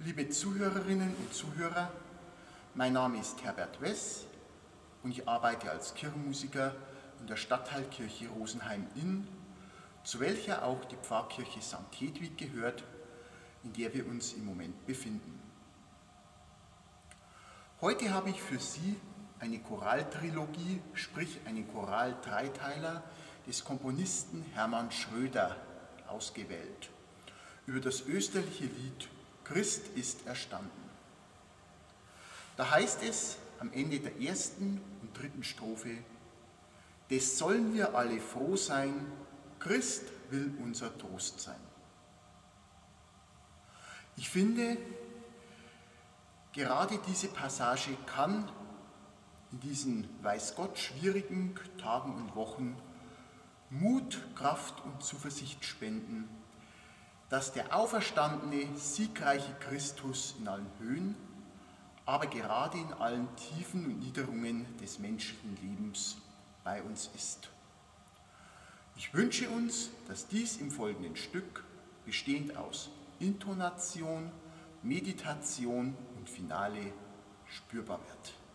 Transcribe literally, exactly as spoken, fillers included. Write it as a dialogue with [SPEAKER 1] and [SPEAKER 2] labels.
[SPEAKER 1] Liebe Zuhörerinnen und Zuhörer, mein Name ist Herbert Wess und ich arbeite als Kirchenmusiker in der Stadtteilkirche Rosenheim-Inn, zu welcher auch die Pfarrkirche Sankt Hedwig gehört, in der wir uns im Moment befinden. Heute habe ich für Sie eine Choraltrilogie, sprich einen Choral-Dreiteiler des Komponisten Hermann Schröder ausgewählt, über das österliche Lied Christ ist erstanden. Da heißt es am Ende der ersten und dritten Strophe: Des sollen wir alle froh sein, Christ will unser Trost sein. Ich finde, gerade diese Passage kann in diesen, weiß Gott, schwierigen Tagen und Wochen Mut, Kraft und Zuversicht spenden, dass der auferstandene, siegreiche Christus in allen Höhen, aber gerade in allen Tiefen und Niederungen des menschlichen Lebens bei uns ist. Ich wünsche uns, dass dies im folgenden Stück, bestehend aus Intonation, Meditation und Finale, spürbar wird.